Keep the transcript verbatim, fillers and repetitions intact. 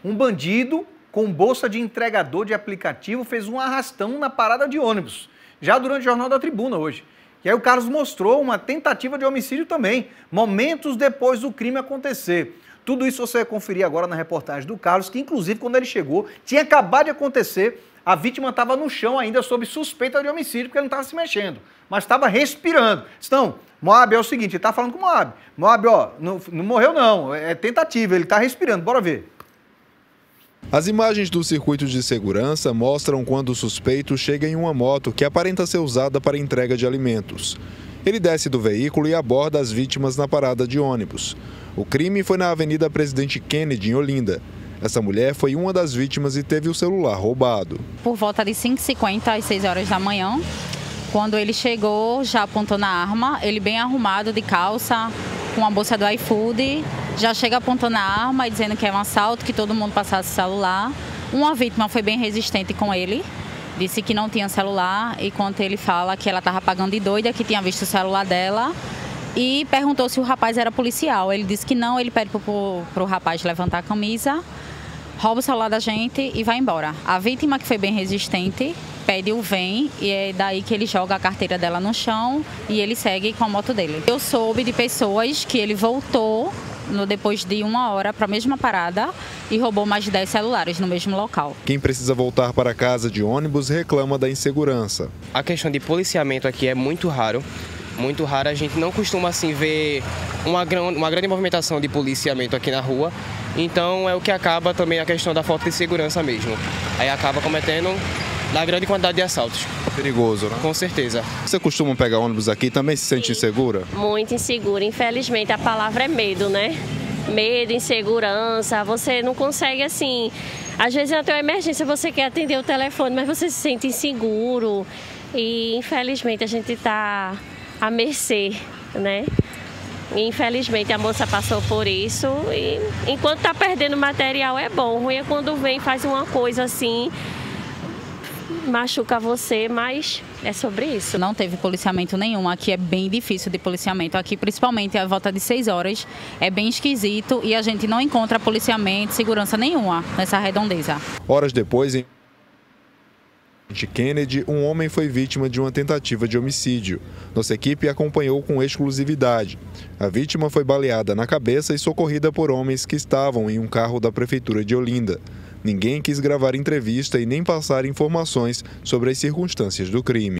Um bandido com bolsa de entregador de aplicativo fez um arrastão na parada de ônibus, já durante o Jornal da Tribuna hoje. E aí o Carlos mostrou uma tentativa de homicídio também, momentos depois do crime acontecer. Tudo isso você vai conferir agora na reportagem do Carlos, que inclusive quando ele chegou, tinha acabado de acontecer, a vítima estava no chão ainda sob suspeita de homicídio, porque ele não estava se mexendo, mas estava respirando. Então, Moab é o seguinte, ele está falando com o Moab. Moab, ó, não, não morreu não, é tentativa, ele está respirando, bora ver. As imagens do circuito de segurança mostram quando o suspeito chega em uma moto que aparenta ser usada para entrega de alimentos. Ele desce do veículo e aborda as vítimas na parada de ônibus. O crime foi na Avenida Presidente Kennedy, em Olinda. Essa mulher foi uma das vítimas e teve o celular roubado. Por volta de cinco e cinquenta, às seis horas da manhã, quando ele chegou, já apontando a arma, ele bem arrumado de calça, com a bolsa do iFood, já chega apontando a arma e dizendo que é um assalto, que todo mundo passasse o celular. Uma vítima foi bem resistente com ele, disse que não tinha celular, enquanto ele fala que ela estava pagando de doida, que tinha visto o celular dela, e perguntou se o rapaz era policial. Ele disse que não, ele pede para o rapaz levantar a camisa, rouba o celular da gente e vai embora. A vítima, que foi bem resistente, pede o vem e é daí que ele joga a carteira dela no chão e ele segue com a moto dele. Eu soube de pessoas que ele voltou no, depois de uma hora para a mesma parada e roubou mais de dez celulares no mesmo local. Quem precisa voltar para casa de ônibus reclama da insegurança. A questão de policiamento aqui é muito raro. Muito raro, a gente não costuma assim ver uma, uma grande movimentação de policiamento aqui na rua, então é o que acaba também a questão da falta de segurança mesmo. Aí acaba cometendo uma grande quantidade de assaltos. Perigoso, né? Com certeza. Você costuma pegar ônibus aqui e também se sente insegura? Muito insegura, infelizmente a palavra é medo, né? Medo, insegurança, você não consegue assim, às vezes até uma emergência você quer atender o telefone, mas você se sente inseguro e infelizmente a gente está à mercê, né? Infelizmente a moça passou por isso e enquanto tá perdendo material é bom, ruim é quando vem e faz uma coisa assim, machuca você, mas é sobre isso. Não teve policiamento nenhum, aqui é bem difícil de policiamento, aqui principalmente a volta de seis horas é bem esquisito e a gente não encontra policiamento, segurança nenhuma nessa redondeza. Horas depois, em de Kennedy, um homem foi vítima de uma tentativa de homicídio. Nossa equipe acompanhou com exclusividade. A vítima foi baleada na cabeça e socorrida por homens que estavam em um carro da Prefeitura de Olinda. Ninguém quis gravar entrevista e nem passar informações sobre as circunstâncias do crime.